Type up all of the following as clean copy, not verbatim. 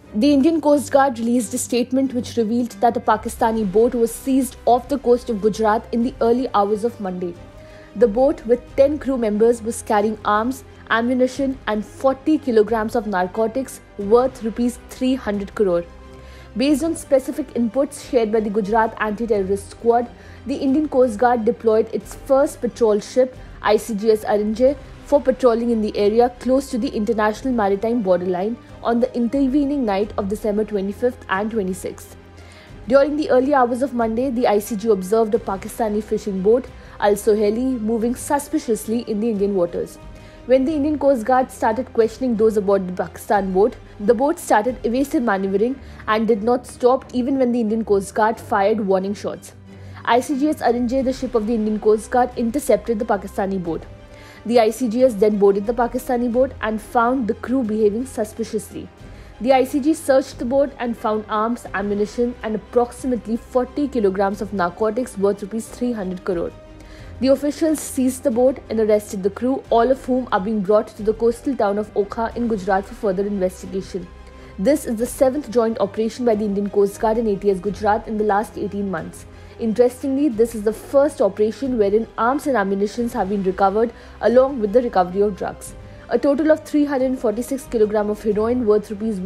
The Indian Coast Guard released a statement which revealed that a Pakistani boat was seized off the coast of Gujarat in the early hours of Monday. The boat, with 10 crew members, was carrying arms, ammunition and 40 kilograms of narcotics worth Rs 300 crore. Based on specific inputs shared by the Gujarat Anti-Terrorist Squad, the Indian Coast Guard deployed its first patrol ship, ICGS Arinjay, for patrolling in the area close to the international maritime borderline on the intervening night of December 25th and 26th. During the early hours of Monday, the ICG observed a Pakistani fishing boat, Al Sohaili, moving suspiciously in the Indian waters. When the Indian Coast Guard started questioning those aboard the Pakistan boat, the boat started evasive maneuvering and did not stop even when the Indian Coast Guard fired warning shots. ICGS Arinjay, the ship of the Indian Coast Guard, intercepted the Pakistani boat. The ICGS then boarded the Pakistani boat and found the crew behaving suspiciously. The ICG searched the boat and found arms, ammunition and approximately 40 kilograms of narcotics worth Rs 300 crore. The officials seized the boat and arrested the crew, all of whom are being brought to the coastal town of Okha in Gujarat for further investigation. This is the 7th joint operation by the Indian Coast Guard and ATS Gujarat in the last 18 months. Interestingly, this is the first operation wherein arms and ammunition have been recovered along with the recovery of drugs. A total of 346 kg of heroin worth Rs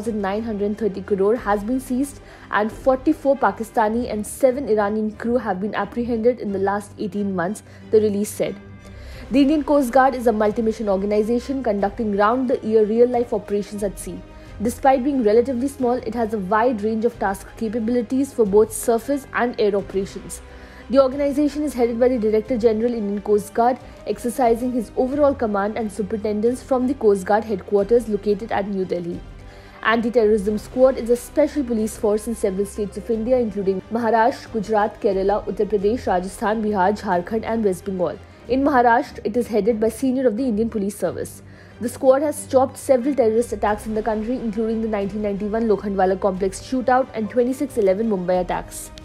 1,930 crore has been seized and 44 Pakistani and 7 Iranian crew have been apprehended in the last 18 months, the release said. The Indian Coast Guard is a multi-mission organization conducting round-the-year real-life operations at sea. Despite being relatively small, it has a wide range of task capabilities for both surface and air operations. The organization is headed by the Director General Indian Coast Guard, exercising his overall command and superintendence from the Coast Guard headquarters located at New Delhi. Anti-Terrorism Squad is a special police force in several states of India including Maharashtra, Gujarat, Kerala, Uttar Pradesh, Rajasthan, Bihar, Jharkhand and West Bengal. In Maharashtra, it is headed by senior of the Indian Police Service. The squad has stopped several terrorist attacks in the country, including the 1991 Lokhandwala complex shootout and 26/11 Mumbai attacks.